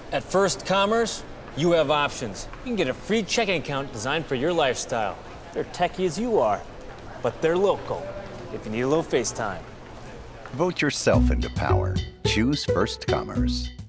At First Commerce, you have options. You can get a free checking account designed for your lifestyle. They're techie as you are, but they're local, if you need a little FaceTime. Vote yourself into power. Choose First Commerce.